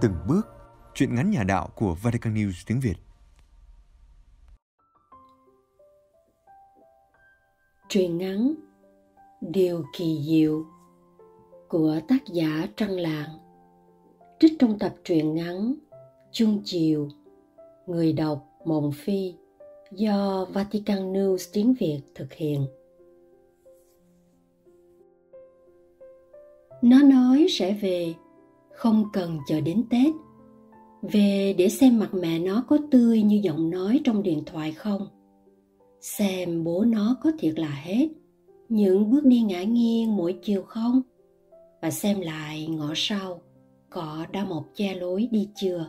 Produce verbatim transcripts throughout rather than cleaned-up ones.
từng bước, truyện ngắn nhà đạo của Vatican News tiếng Việt. Truyện ngắn Điều kỳ diệu của tác giả Trăng Lạng, trích trong tập truyện ngắn Chuông chiều, người đọc Mộng Phi, do Vatican News tiếng Việt thực hiện. Nó nói sẽ về, không cần chờ đến Tết. Về để xem mặt mẹ nó có tươi như giọng nói trong điện thoại không. Xem bố nó có thiệt là hết những bước đi ngả nghiêng mỗi chiều không. Và xem lại ngõ sau có đã mọc che lối đi chưa.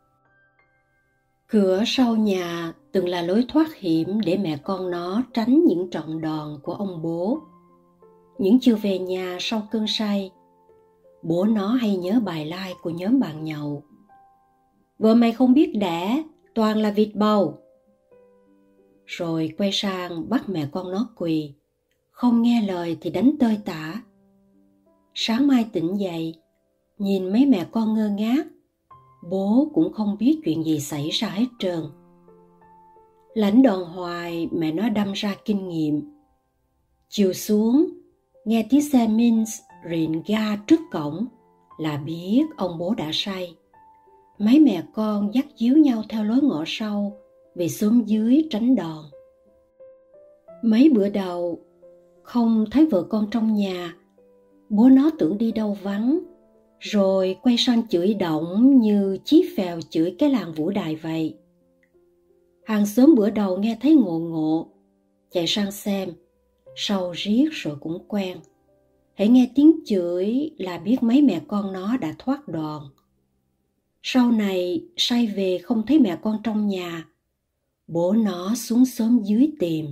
Cửa sau nhà từng là lối thoát hiểm để mẹ con nó tránh những trận đòn của ông bố. Những chiều về nhà sau cơn say, bố nó hay nhớ bài like của nhóm bạn nhậu. Vợ mày không biết đẻ, toàn là vịt bầu. Rồi quay sang bắt mẹ con nó quỳ, không nghe lời thì đánh tơi tả. Sáng mai tỉnh dậy, nhìn mấy mẹ con ngơ ngác, bố cũng không biết chuyện gì xảy ra hết trơn. Lãnh đòn hoài mẹ nó đâm ra kinh nghiệm. Chiều xuống, nghe tiếng xe Minsk rền ga trước cổng là biết ông bố đã say. Mấy mẹ con dắt díu nhau theo lối ngõ sau về xóm dưới tránh đòn. Mấy bữa đầu không thấy vợ con trong nhà, bố nó tưởng đi đâu vắng, rồi quay sang chửi động như chí phèo chửi cái làng vũ đài vậy. Hàng xóm bữa đầu nghe thấy ngộ ngộ, chạy sang xem, sau riết rồi cũng quen. Hãy nghe tiếng chửi là biết mấy mẹ con nó đã thoát đòn. Sau này say về không thấy mẹ con trong nhà, bố nó xuống xóm dưới tìm.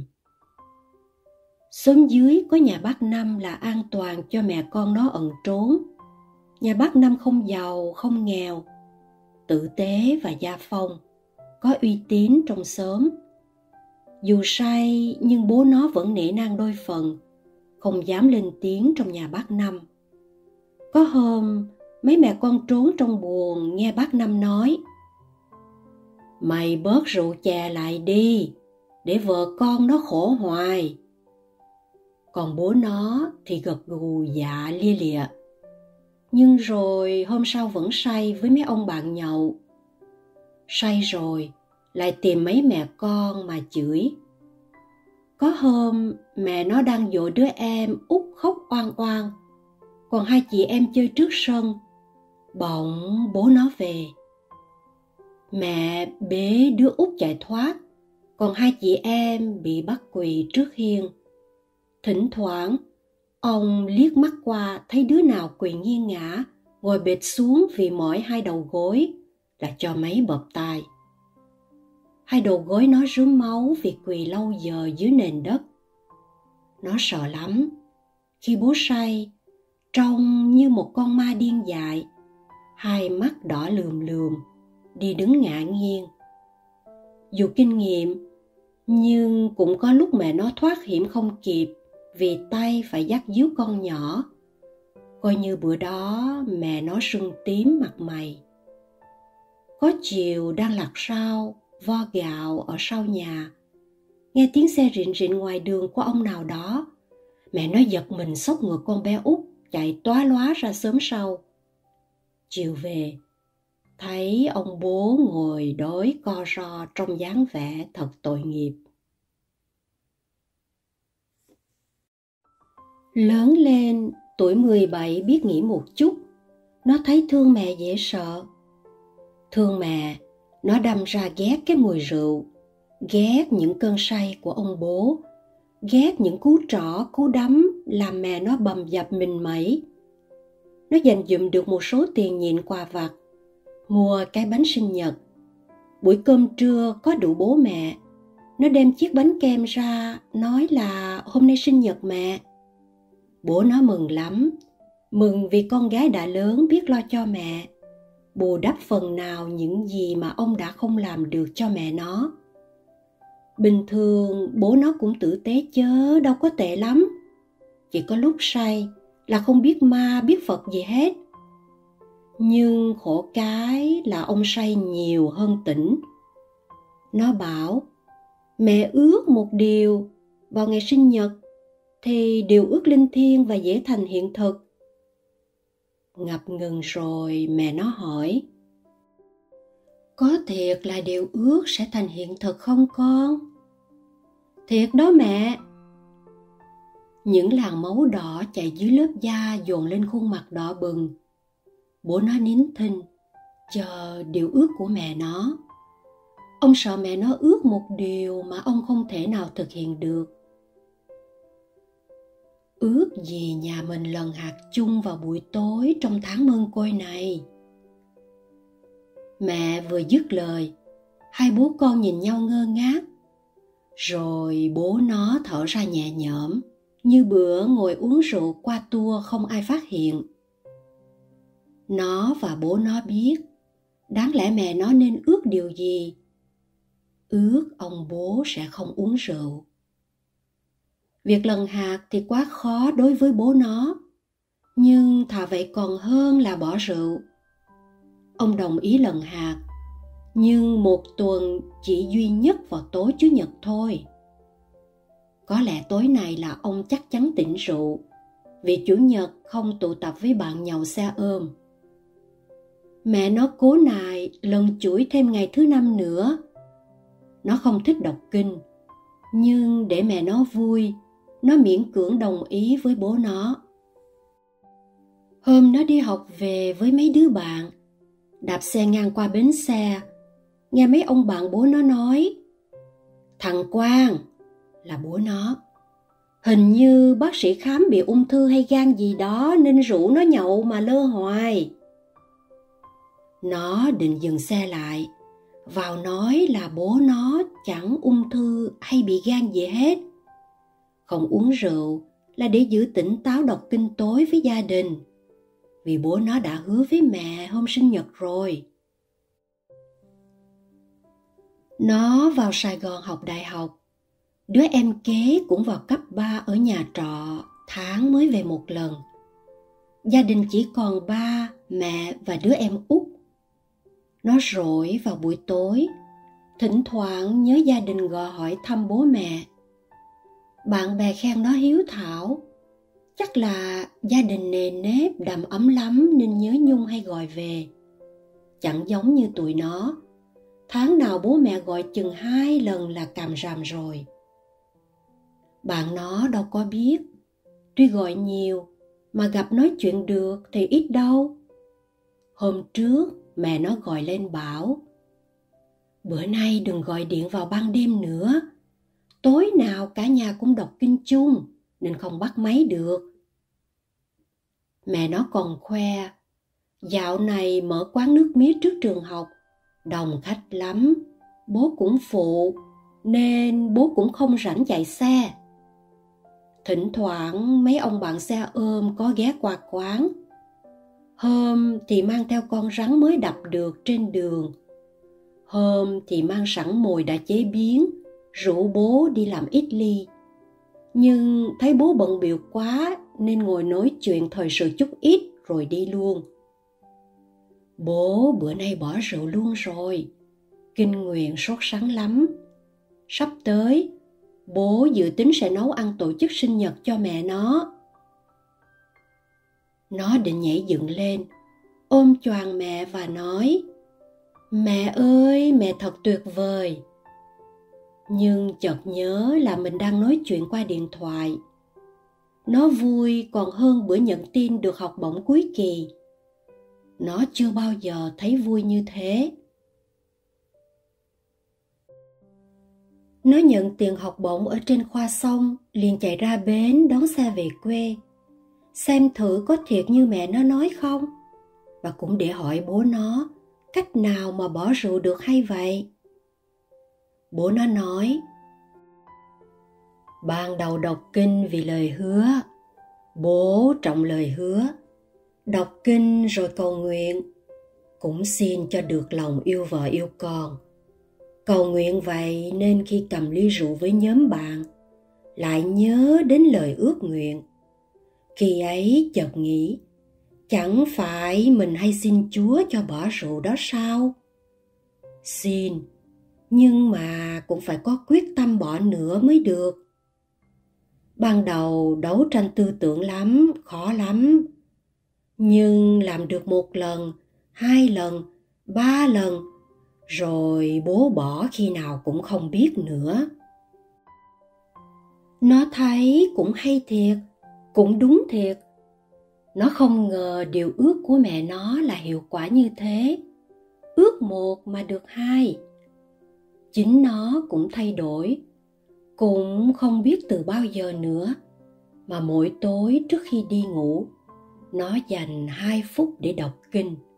Xóm dưới có nhà bác Năm là an toàn cho mẹ con nó ẩn trốn. Nhà bác Năm không giàu, không nghèo, tử tế và gia phong, có uy tín trong xóm. Dù say nhưng bố nó vẫn nể nang đôi phần, không dám lên tiếng trong nhà bác Năm. Có hôm, mấy mẹ con trốn trong buồng nghe bác Năm nói: "Mày bớt rượu chè lại đi, để vợ con nó khổ hoài." Còn bố nó thì gật gù dạ lia lịa. Nhưng rồi hôm sau vẫn say với mấy ông bạn nhậu. Say rồi, lại tìm mấy mẹ con mà chửi. Có hôm mẹ nó đang dỗ đứa em út khóc oan oan, còn hai chị em chơi trước sân. Bỗng bố nó về. Mẹ bế đứa út chạy thoát, còn hai chị em bị bắt quỳ trước hiên. Thỉnh thoảng, ông liếc mắt qua thấy đứa nào quỳ nghiêng ngã, ngồi bệt xuống vì mỏi hai đầu gối, là cho mấy bợp tai. Hai đầu gối nó rướm máu vì quỳ lâu giờ dưới nền đất. Nó sợ lắm. Khi bố say, trông như một con ma điên dại, hai mắt đỏ lườm lườm, đi đứng ngả nghiêng. Dù kinh nghiệm, nhưng cũng có lúc mẹ nó thoát hiểm không kịp vì tay phải dắt díu con nhỏ. Coi như bữa đó mẹ nó sưng tím mặt mày. Có chiều đang lặt rau, vo gạo ở sau nhà, nghe tiếng xe rịn rịn ngoài đường của ông nào đó, mẹ nó giật mình xốc ngược con bé út chạy toá loá ra xóm sau. Chiều về, thấy ông bố ngồi đói co ro trong dáng vẻ thật tội nghiệp. Lớn lên, tuổi mười bảy biết nghĩ một chút, nó thấy thương mẹ dễ sợ. Thương mẹ, nó đâm ra ghét cái mùi rượu, ghét những cơn say của ông bố, ghét những cú trỏ, cú đấm làm mẹ nó bầm dập mình mẩy. Nó dành dụm được một số tiền nhịn quà vặt, mua cái bánh sinh nhật. Buổi cơm trưa có đủ bố mẹ, nó đem chiếc bánh kem ra, nói là hôm nay sinh nhật mẹ. Bố nó mừng lắm, mừng vì con gái đã lớn biết lo cho mẹ, bù đắp phần nào những gì mà ông đã không làm được cho mẹ nó. Bình thường bố nó cũng tử tế chớ, đâu có tệ lắm. Chỉ có lúc say là không biết ma biết Phật gì hết. Nhưng khổ cái là ông say nhiều hơn tỉnh. Nó bảo, mẹ ước một điều vào ngày sinh nhật thì điều ước linh thiêng và dễ thành hiện thực. Ngập ngừng rồi mẹ nó hỏi, có thiệt là điều ước sẽ thành hiện thực không con? Thiệt đó mẹ. Những làn máu đỏ chạy dưới lớp da dồn lên khuôn mặt đỏ bừng. Bố nó nín thinh, chờ điều ước của mẹ nó. Ông sợ mẹ nó ước một điều mà ông không thể nào thực hiện được. Ước gì nhà mình lần hạt chung vào buổi tối trong tháng mân côi này. Mẹ vừa dứt lời, hai bố con nhìn nhau ngơ ngác. Rồi bố nó thở ra nhẹ nhõm, như bữa ngồi uống rượu qua tour không ai phát hiện. Nó và bố nó biết, đáng lẽ mẹ nó nên ước điều gì. Ước ông bố sẽ không uống rượu. Việc lần hạt thì quá khó đối với bố nó, nhưng thà vậy còn hơn là bỏ rượu. Ông đồng ý lần hạt, nhưng một tuần chỉ duy nhất vào tối Chủ nhật thôi. Có lẽ tối này là ông chắc chắn tỉnh rượu, vì Chủ nhật không tụ tập với bạn nhậu xe ôm. Mẹ nó cố nài lần chuỗi thêm ngày thứ năm nữa. Nó không thích đọc kinh, nhưng để mẹ nó vui, nó miễn cưỡng đồng ý với bố nó. Hôm nó đi học về với mấy đứa bạn, đạp xe ngang qua bến xe, nghe mấy ông bạn bố nó nói, thằng Quang, là bố nó, hình như bác sĩ khám bị ung thư hay gan gì đó nên rủ nó nhậu mà lơ hoài. Nó định dừng xe lại, vào nói là bố nó chẳng ung thư hay bị gan gì hết. Không uống rượu là để giữ tỉnh táo đọc kinh tối với gia đình, vì bố nó đã hứa với mẹ hôm sinh nhật rồi. Nó vào Sài Gòn học đại học. Đứa em kế cũng vào cấp ba ở nhà trọ, tháng mới về một lần. Gia đình chỉ còn ba, mẹ và đứa em út. Nó rỗi vào buổi tối, thỉnh thoảng nhớ gia đình gọi hỏi thăm bố mẹ. Bạn bè khen nó hiếu thảo, chắc là gia đình nề nếp đầm ấm lắm nên nhớ nhung hay gọi về. Chẳng giống như tụi nó, tháng nào bố mẹ gọi chừng hai lần là càm ràm rồi. Bạn nó đâu có biết, tuy gọi nhiều mà gặp nói chuyện được thì ít đâu. Hôm trước mẹ nó gọi lên bảo, bữa nay đừng gọi điện vào ban đêm nữa, tối nào cả nhà cũng đọc kinh chung nên không bắt máy được. Mẹ nó còn khoe, dạo này mở quán nước mía trước trường học, đông khách lắm, bố cũng phụ nên bố cũng không rảnh chạy xe. Thỉnh thoảng mấy ông bạn xe ôm có ghé qua quán. Hôm thì mang theo con rắn mới đập được trên đường. Hôm thì mang sẵn mồi đã chế biến, rủ bố đi làm ít ly. Nhưng thấy bố bận bịu quá nên ngồi nói chuyện thời sự chút ít rồi đi luôn. Bố bữa nay bỏ rượu luôn rồi, kinh nguyện sốt sắng lắm. Sắp tới, bố dự tính sẽ nấu ăn tổ chức sinh nhật cho mẹ nó. Nó định nhảy dựng lên, ôm choàng mẹ và nói, mẹ ơi, mẹ thật tuyệt vời. Nhưng chợt nhớ là mình đang nói chuyện qua điện thoại. Nó vui còn hơn bữa nhận tin được học bổng cuối kỳ. Nó chưa bao giờ thấy vui như thế. Nó nhận tiền học bổng ở trên khoa xong, liền chạy ra bến đón xe về quê. Xem thử có thiệt như mẹ nó nói không? Và cũng để hỏi bố nó, cách nào mà bỏ rượu được hay vậy? Bố nó nói, ban đầu đọc kinh vì lời hứa, bố trọng lời hứa. Đọc kinh rồi cầu nguyện, cũng xin cho được lòng yêu vợ yêu con. Cầu nguyện vậy nên khi cầm ly rượu với nhóm bạn, lại nhớ đến lời ước nguyện. Khi ấy chợt nghĩ, Chẳng phải mình hay xin Chúa cho bỏ rượu đó sao? Xin, nhưng mà cũng phải có quyết tâm bỏ nữa mới được. Ban đầu đấu tranh tư tưởng lắm, khó lắm. Nhưng làm được một lần, hai lần, ba lần, rồi bố bỏ khi nào cũng không biết nữa. Nó thấy cũng hay thiệt, cũng đúng thiệt. Nó không ngờ điều ước của mẹ nó là hiệu quả như thế. Ước một mà được hai. Chính nó cũng thay đổi, cũng không biết từ bao giờ nữa, mà mỗi tối trước khi đi ngủ, nó dành hai phút để đọc kinh.